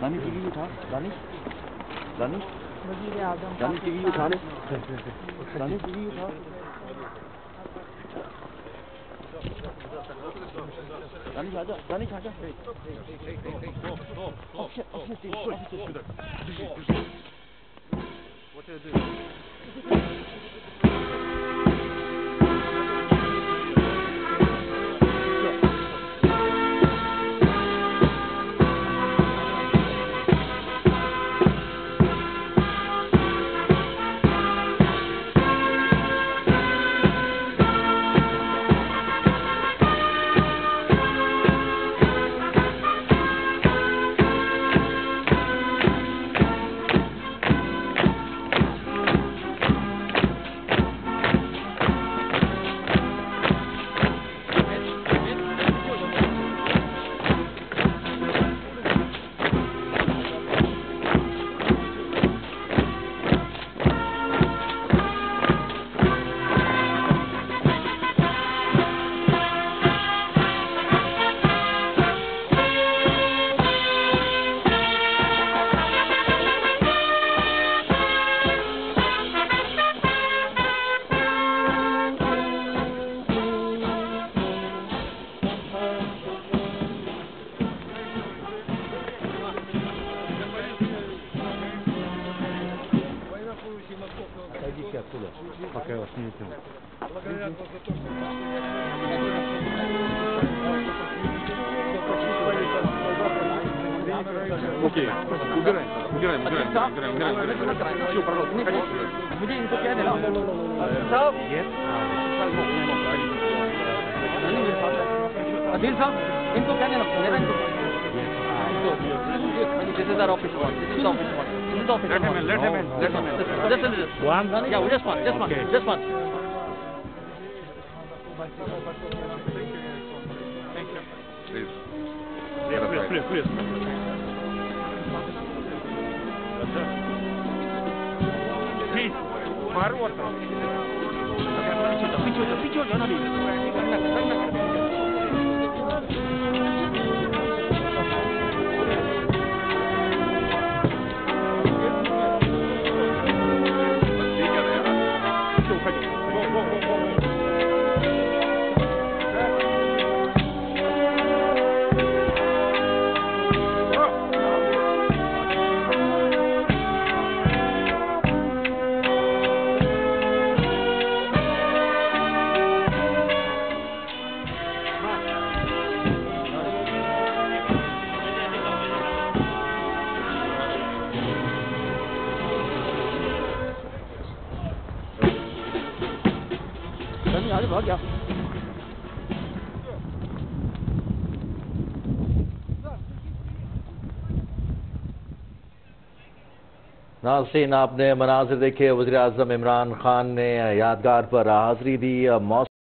Danish TV उठा, Danish Danish Danish TV उठा ले, दानिश टीवी उठा। दानिश आजा, दानिश आजा। Отойдите оттуда, пока я вас не видел. Благодарят вас за то, что Окей, убираем. Все, пожалуйста, не ходите. मुझे इनको क्या देना? साहब, अधीर साहब, इनको क्या देना? This is our office one. This is office one. This is office one. Let him in. Just One? Yeah, just one. Okay. Just one. Please. Please, forward. पीछे हो जाओ ना आगे भाग गया। नाज़रीन, आपने मनाज़िर देखे। वज़ीर आज़म इमरान खान ने यादगार पर हाज़िरी दी।